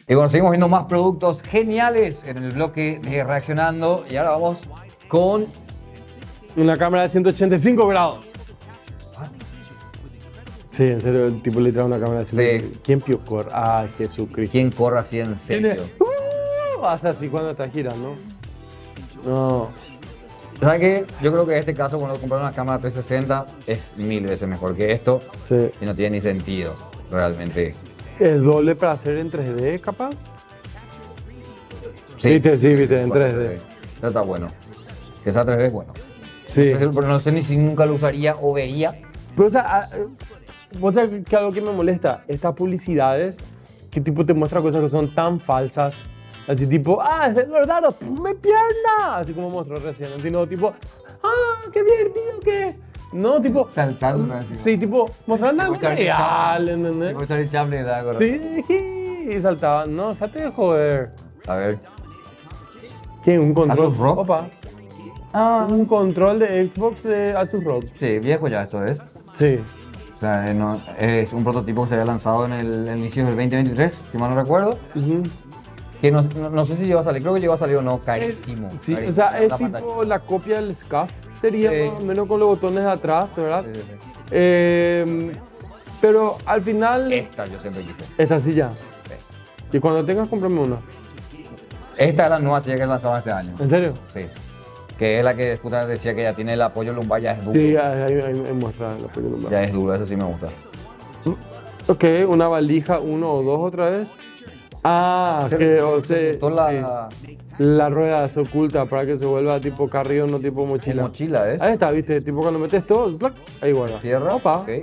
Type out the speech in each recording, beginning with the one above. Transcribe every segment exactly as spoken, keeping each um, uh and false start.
Y bueno, seguimos viendo más productos geniales en el bloque de Reaccionando. Y ahora vamos con... Una cámara de ciento ochenta y cinco grados. Sí, en serio, el tipo le trae una cámara de ciento ochenta y cinco. Sí. ¿Quién piocor? Ay, Jesucristo. ¿Quién corre así en serio? Uh, hace así cuando está girando. No. ¿Sabes qué? Yo creo que en este caso, cuando comprar una cámara trescientos sesenta, es mil veces mejor que esto. Sí. Y no tiene ni sentido, realmente. ¿El doble para hacer en tres D, capaz? Viste, sí, viste, en tres D. Pero está bueno. Que sea tres D es bueno. Sí. Pero no sé ni si nunca lo usaría o vería. Pero, o sea, a- vos sabés que algo que me molesta, estas publicidades que tipo te muestran cosas que son tan falsas, así tipo, ah, es verdad, mi pierna, así como mostró recién, ¿no? Tipo, ah, qué divertido que, no, tipo, Saltando así. sí, tipo, mostrando algo Tipo Charlie real, Chaplin. ¿entendés? Tipo Charlie Chaplin, ¿te acuerdas? Sí, y saltaba, no, déjate de joder. A ver. ¿Qué? Un control, ¿Asus ROG? opa, Ah, un control de Xbox de Asus ROG, sí, viejo ya esto es. sí. O sea, eh, no- es un prototipo que se había lanzado en el, el inicio del veinte veintitrés, si mal no recuerdo. Ujú. Que no, no, no sé si llegó a salir, creo que llegó a salir o no, carísimo. Sí, carísimo. o sea, es La tipo pantalla. la copia del SCAF, sería Sí. más o menos con los botones de atrás, ¿verdad? Sí, sí, sí. Eh, pero al final, Esta yo siempre quise. esta silla. Y cuando tengas, cómprame una. Esta es la nueva silla que lanzaba este año. ¿En serio? Sí. Que es la que justamente decía que ya tiene el apoyo lumbar, ya es duro. Sí, ahí, ahí, ahí- ahí muestra la película. Ya es duro, eso sí me gusta. Ok, una valija, uno o dos otra vez. Ah, que o sea, Toda la sí, la rueda se oculta para que se vuelva tipo carrillo, no tipo mochila. mochila, ¿es? Ahí está, viste, tipo cuando metes todo, slack, ahí guarda. Cierra. Opa, Ok.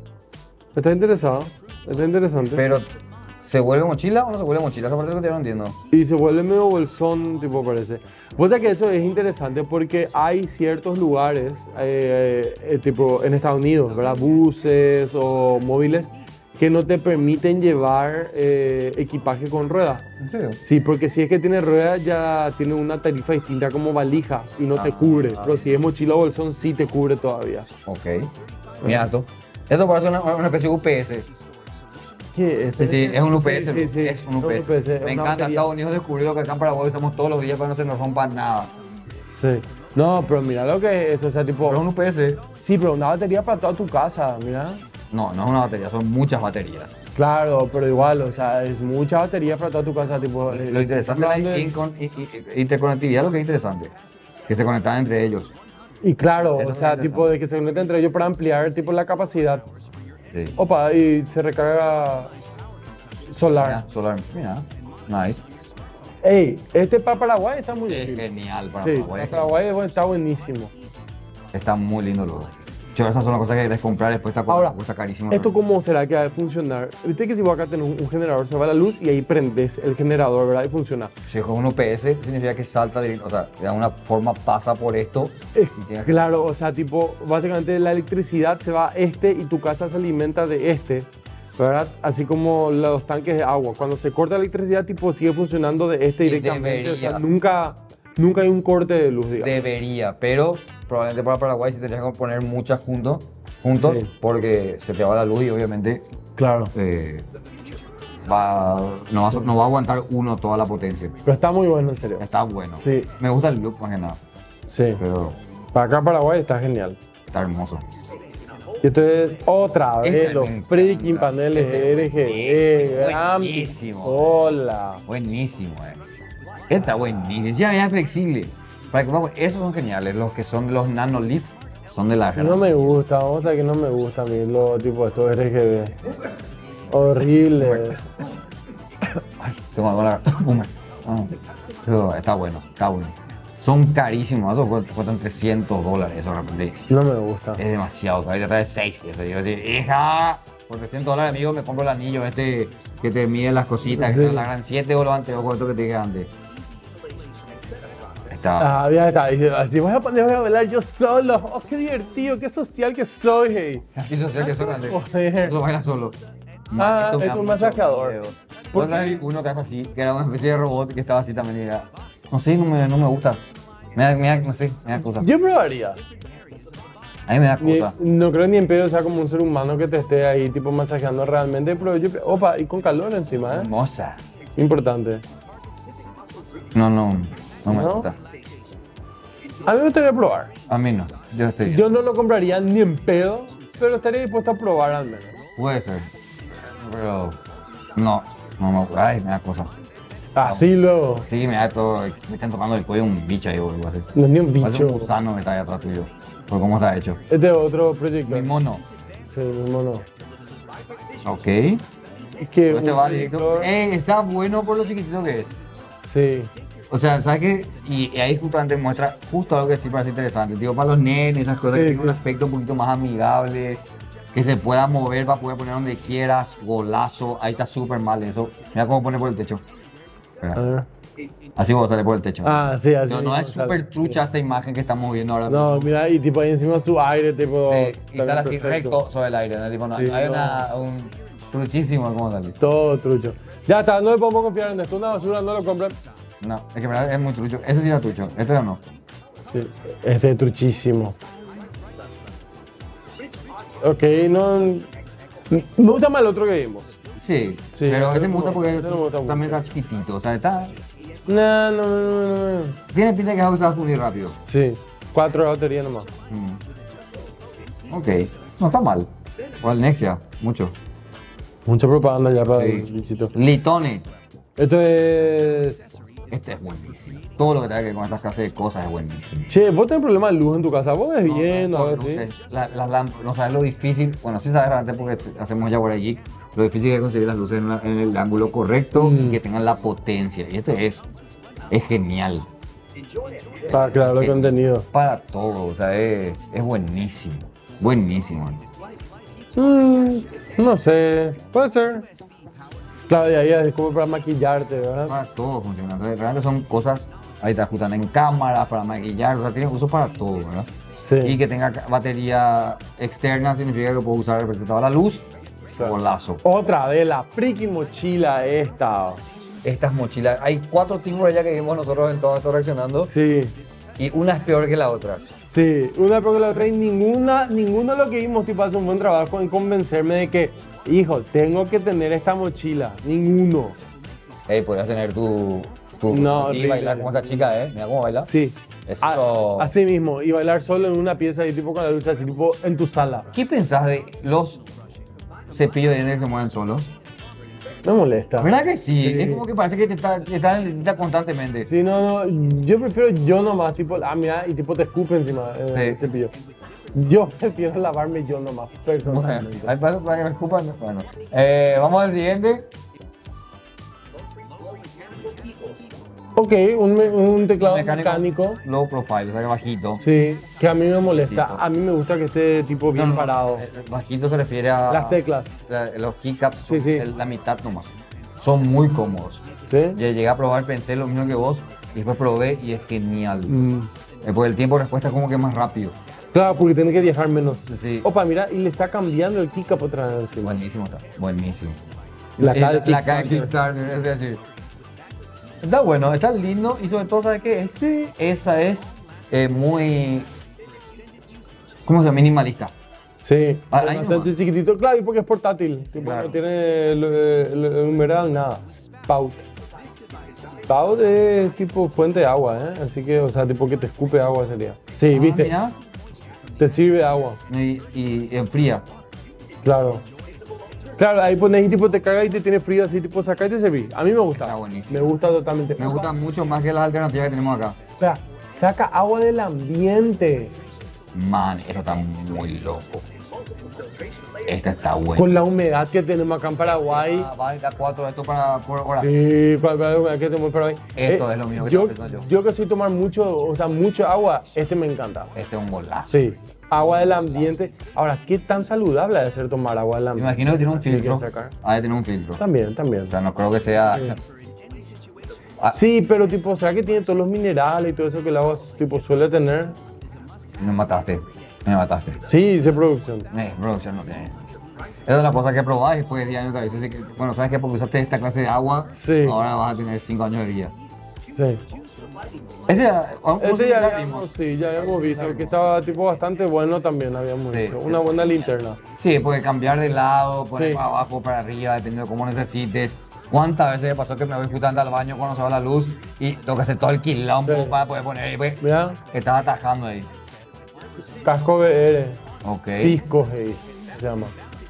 está interesado, está interesante. Pero, ¿se vuelve mochila o no se vuelve mochila? Esa parte es lo que yo no entiendo. Y se vuelve medio bolsón, tipo parece. Pues que eso es interesante porque hay ciertos lugares, eh, eh, tipo en Estados Unidos, ¿verdad? Buses o móviles que no te permiten llevar eh, equipaje con rueda. ¿En serio? Sí, porque si es que tiene rueda ya tiene una tarifa distinta como valija y no te Ah, cubre. ah. Pero si es mochila o bolsón sí te cubre todavía. Ok. Mira esto. Esto parece una, una especie de U P S. ¿Qué es? Sí, sí, es un U P S. Sí, sí, sí, es un U P S. es Me una encanta. batería. Estados Unidos descubrió lo que acá en Paraguay usamos todos los días para que no se nos rompa nada. Sí. No, pero mira lo que es esto, o sea, tipo... Pero es un U P S. Sí, pero una batería para toda tu casa, mira. No, no es una batería, son muchas baterías. Claro, pero igual, o sea, es mucha batería para toda tu casa, tipo... eh, Lo interesante es hablando la de- incon- i- i- interconectividad, lo que es interesante. Que se conectaban entre ellos. Y claro, Eso o es sea, interesante. tipo de que se conecten entre ellos para ampliar, tipo, la capacidad. Sí. Opa, y se recarga solar. Mira, solar. Mira, nice. Ey, este para Paraguay está muy Es bien. genial para Sí, Paraguay. para Paraguay es bueno, está buenísimo. Está muy lindo luego. Yo, esas son las cosas que querés comprar, después está, Ahora, cuesta carísimo. ¿esto cómo será que va a funcionar? Viste que si vos acá tenés un, un generador, se va la luz y ahí prendes el generador, ¿verdad? Y funciona. Si es un U P S, significa que salta directo, o sea, de alguna forma pasa por esto. Eh, y tienes que- Claro, o sea, tipo, básicamente la electricidad se va a este y tu casa se alimenta de este, ¿verdad? Así como los tanques de agua. Cuando se corta la electricidad, tipo, sigue funcionando de este Y directamente. O sea, debería. nunca, nunca hay un corte de luz, digamos. Debería, pero probablemente para Paraguay sí tendrías que poner muchas juntos, juntos Sí. porque se te va la luz y obviamente Claro. eh, va, no, va, a- no va a aguantar uno toda la potencia. Pero está muy bueno, en serio. Está bueno. Sí. Me gusta el look más que nada, Sí. pero Para acá, Paraguay, está genial. está hermoso. Y entonces, otra vez, Este los me freaking encanta. paneles Este R G B. es gran buenísimo. pistola. Buenísimo, eh. Está buenísimo. Ya, ya es flexible. Para que, vamos, esos son geniales. Los que son los Nanolith son de la No me gusta, vamos a ver que no me gusta a mí los tipos estos R G B. Horrible. Ay, tengo algo en la húmeda. Ah, pero está bueno, está bueno. Son carísimos, esos cuestan cuestan trescientos dólares, eso realmente No me gusta. es demasiado. Todavía te trae seis, que te digo así, hija, por trescientos dólares, amigo, me compro el anillo este que te mide las cositas, Sí. que son la gran siete o lo antes, o esto que te dije antes. Está, Ah, ya está. Y así voy a poner voy a bailar yo solo. Oh, qué divertido, qué social que soy, hey. así social que son antes. Joder. Eso baila solo. Ah, Esto me es da un mucho masajeador. miedo. ¿Por Otra qué? vez uno que hace así, que era una especie de robot que estaba así también y era, no sé, no me, no me gusta. Me da, me da, no sé, me da cosa. Yo probaría. A mí me da Ni- cosa. no creo ni en pedo sea como un ser humano que te esté ahí tipo masajeando realmente, pero yo, opa, y con calor encima, ¿eh? Hermosa. Importante. No, no, no me ¿No? gusta. A mí me gustaría probar. A mí no, yo estoy... Yo no lo compraría ni en pedo, pero estaría dispuesto a probar al menos. Puede ser, pero no, no me gusta. Ay, me da cosa. Así luego. Sí, me da todo, me están tocando el cuello un bicho ahí o algo así. No es ni un Parece un bicho. gusano que está ahí atrás tuyo, por cómo está hecho. Este es otro proyecto. Mi mono. Sí, mi mono. Ok. Es que Este un va directo. proyector- Eh, está bueno por lo chiquitito que es. Sí. O sea, ¿sabes qué? Y, y ahí justamente muestra justo algo que sí parece interesante. Digo, para los nenes, esas cosas, Sí, que tiene un sí. aspecto un poquito más amigable, que se pueda mover para poder poner donde quieras, golazo. Ahí está súper mal eso. Mira cómo pone por el techo. Espera. A ver. Así vos sale por el techo. Ah, sí, así. no, no mismo es sale. súper trucha Sí. esta imagen que estamos viendo ahora. No, mira, y tipo ahí encima su aire, tipo. Sí, y sale así perfecto. recto sobre el aire, ¿no? Tipo, no, Sí, hay no. una, un truchísimo cómo sale. Todo trucho. Ya está, no le podemos confiar en esto. Una basura, no lo compren. No, es que en verdad es muy trucho. Ese sí era trucho, este o no. Sí, este es truchísimo. Ok, no. Me gusta más el otro que vimos. Sí, Sí, pero este este me gusta no- porque este no me gusta también mucho. está chiquitito. O sea, está. No, no, no, no, no. Tiene pinta que es algo que se va a fundir rápido. Sí, cuatro de batería nomás. Mm. Ok, no está mal. O el Nexia, mucho. Mucha propaganda ya para Sí. el bichito. Litones. Esto es. Este es buenísimo. Todo lo que tenga que ver con estas clases de cosas es buenísimo. Che, vos tenés problemas de luz en tu casa. Vos ves bien o no, algo no así. sé, la- las lámparas, no sabes lo difícil, bueno, sí sabes realmente porque hacemos ya por allí, lo difícil que es conseguir las luces en, la- en el ángulo correcto Mm. y que tengan la potencia. Y este es, es genial. Para crear el Eh, contenido. Para todo, o sea, es, es buenísimo. Buenísimo. Mm, no sé, puede ser. Claro, de ahí es como para maquillarte, ¿verdad? Para todo funciona. Entonces, realmente son cosas, ahí te ajustan en cámara, para maquillar, o sea, tiene uso para todo, ¿verdad? Sí. Y que tenga ca- batería externa significa que puedo usar representado la luz, Claro. golazo. Otra de la friki mochila esta. Estas mochilas, hay cuatro tipos ya que vimos nosotros en todo esto reaccionando Sí, y una es peor que la otra. sí, una porque la otra y ninguna, ninguno de lo que vimos tipo hace un buen trabajo en convencerme de que, hijo, tengo que tener esta mochila. Ninguno. Ey, podrías tener tu, tu No, y horrible. bailar como esta chica, ¿eh? Mira cómo baila. Sí. Eso. A- así mismo, y bailar solo en una pieza y tipo con la luz así, tipo en tu sala. ¿Qué pensás de los cepillos de dientes que se mueven solos? Me molesta. ¿Verdad que sí? Sí. Es como que parece que te está, te está en línea constantemente. Sí, no, no, yo prefiero yo nomás, tipo, ah, mira, y tipo te escupe encima eh, Sí. el cepillo. Yo prefiero lavarme yo nomás, Bueno, personalmente. hay pasos para que me escupan. Bueno, eh, vamos al siguiente. Ok, un, me- un teclado mecánico. Low profile, o sea que bajito. Sí, que a mí me molesta. Sí. A mí me gusta que esté tipo bien No, no, no, parado. eh, Bajito se refiere a. Las teclas. la- los keycaps, Sí, sí. el- la mitad nomás. Son muy cómodos. ¿Sí? Ya llegué a probar, pensé lo mismo que vos, y después probé y es genial. Mm. Eh, Porque el tiempo de respuesta es como que más rápido. Claro, porque tiene que viajar menos. Sí. Opa, mira, y le está cambiando el kick otra vez encima. Buenísimo está, buenísimo. La Eh, cara de la cara de Kickstarter. Kickstarter, es decir. Está bueno, está lindo y sobre todo, ¿sabes qué es? Sí. Esa es eh, muy. ¿Cómo se llama? Minimalista. Sí, Ah, es ahí bastante nomás. chiquitito, claro, y porque es portátil. Tipo, Claro. no tiene el, el, el numeral, nada. Spout. Spout es tipo fuente de agua, ¿eh? Así que, o sea, tipo que te escupe agua sería. Sí, Ah, viste, mira, te sirve agua, y, y enfría. claro. Claro, ahí pones y tipo te carga y te tiene frío así, tipo saca y te servís. A mí me gusta. Está buenísimo. Me gusta totalmente. Me gusta mucho más que las alternativas que tenemos acá. O sea, saca agua del ambiente. Man, esto está muy loco. Este está bueno. Con la humedad que tenemos acá en Paraguay. Ah, va a necesitar cuatro de esto para, por hora. Sí, para, para la humedad que tenemos en Paraguay. Esto es lo mismo que yo, estaba pensando yo. yo que soy tomar mucho, o sea, mucho agua, este me encanta. Este es un golazo. Sí, agua del ambiente. Ahora, ¿qué tan saludable ha de ser tomar agua del Me ambiente? imagino que tiene un Sí, filtro. que sacar. Ha de tener un filtro. También, también. O sea, no creo que sea. Sí. Ah, Sí, pero tipo, ¿será que tiene todos los minerales y todo eso que el agua tipo suele tener? Me mataste. Me mataste. Sí, dice producción. Eh, producción no tiene. Es una cosa que probás y después de diez años te dices que, bueno, sabes que porque usaste esta clase de agua, Sí. ahora vas a tener cinco años de vida. Sí. Ese ya, vamos- Este ya ya habíamos, vimos. sí, ya habíamos visto que estaba tipo bastante bueno también, habíamos Sí. visto. Una buena linterna. Sí, puede cambiar de lado, poner Sí. para abajo, para arriba, dependiendo de cómo necesites. ¿Cuántas veces me pasó que me voy justamente al baño cuando se va la luz y tengo que hacer todo el quilombo Sí. para poder poner ahí? Pues, Mira, estaba atajando ahí. casco V R, Ok. Pisco hey, se llama.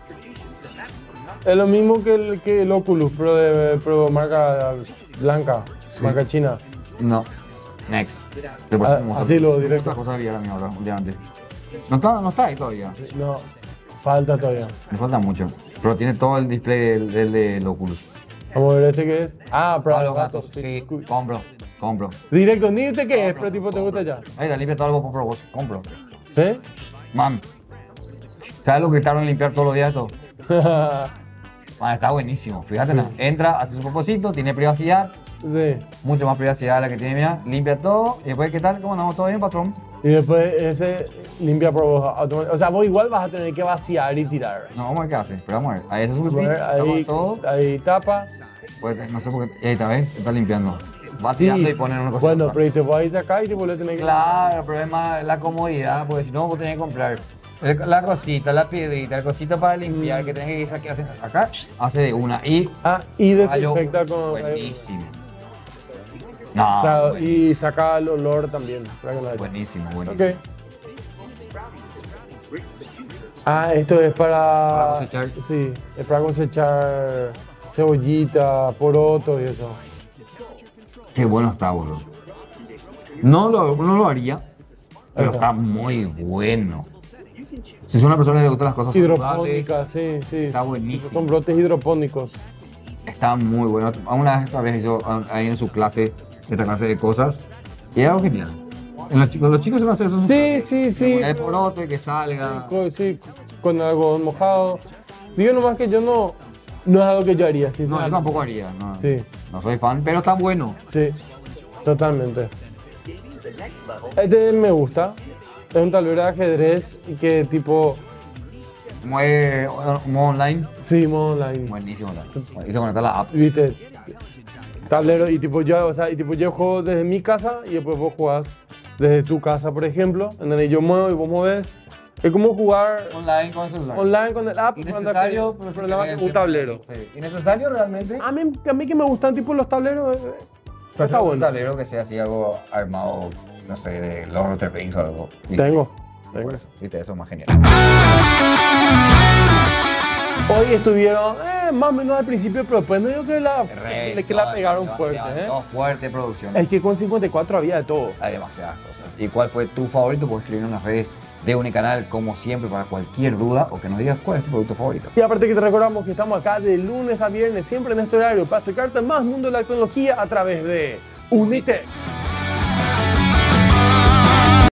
Es lo mismo que el, que el Oculus, pero, de, pero marca blanca, marca china. No. Next. Ah, así lo directo. Otra cosa había ahora mismo, ahora, últimamente. No está, no está ahí todavía. No, falta todavía. Me falta mucho. Pero tiene todo el display del, del, del Oculus. Vamos a ver este que es. Ah, para Para los gatos. Sí, compro. Compro. Directo, ni este que es, pero tipo te gusta ya. Ahí, limpia todo el por vos. Compro. ¿Sí? Man. ¿Sabes lo que tardan en limpiar todos los días esto? Man, está buenísimo. Fíjate, ¿no? Entra, hace su propósito, tiene privacidad. Sí. Mucho más privacidad de la que tiene mía. Limpia todo. Y después, ¿qué tal? ¿Cómo andamos? ¿Todo bien, patrón? Y después ese limpia por vos automáticamente. O sea, vos igual vas a tener que vaciar y tirar. No, vamos a ver qué hace. Pero vamos a ver. Ahí ese es su A ver, ahí, todo. ahí tapa. Pues, no sé por qué. Ahí está, ¿ves? Está limpiando. Va tirando y pone una cosa. Bueno, pero y te vas a sacar y tipo le tenés que... Claro, el problema es la comodidad, porque si no, vos tenés que comprar el- la cosita, la piedrita, el cosito para limpiar, que tenés que sacar hace- acá, hace de una. Y Ah, y rayo, desinfecta con... buenísimo. No, Claro, buenísimo, y saca el olor también. Para que no haya. buenísimo, buenísimo. Ok. Ah, esto es para... Para cosechar. Sí, es para cosechar cebollita, poroto y eso. Qué bueno está, boludo. No lo, no lo haría, pero Ajá. está muy bueno. Si es una persona que le gustan las cosas saludables, Hidropónica, sí, sí. está buenísimo. Son brotes hidropónicos. está muy bueno. Una vez, esta vez hizo ahí en su clase, esta clase de cosas, y era algo genial. En los chicos, los chicos se van a hacer eso. Sí, sí, sí. El poroto y que salga. Con, sí, con algodón mojado. Digo nomás que yo no, no es algo que yo haría, No, yo sinceramente. tampoco haría. No, Sí. no soy fan, pero está bueno. Sí, totalmente. Este me gusta. Es un tablero de ajedrez que tipo, Mueve modo online. sí, modo online. Buenísimo. Hizo conectar la app. Viste, tablero y tipo yo, o sea, y tipo yo juego desde mi casa y después vos jugás desde tu casa, por ejemplo, en donde yo muevo y vos movés. Es como jugar Online con el celular. online con el app, Innecesario, cuando- pero pero sí le que- un tablero. Sí. Innecesario realmente. A mí, a mí que me gustan tipo los tableros, eh, está Prefiero un bueno. tablero que sea así algo armado, no sé, de Lord of the Rings o algo. Viste, Tengo, tengo eso. Viste, eso es más genial. Hoy estuvieron eh, más o menos al principio, pero después no digo que la, Re, que la no, pegaron levantó fuerte. ¿eh? fuerte producción. Es que con cincuenta y cuatro había de todo. Hay demasiadas cosas. ¿Y cuál fue tu favorito? Puedes escribir en las redes de Unicanal, como siempre, para cualquier duda o que nos digas cuál es tu producto favorito. Y aparte que te recordamos que estamos acá de lunes a viernes, siempre en este horario, para acercarte al más mundo de la tecnología a través de Unitec.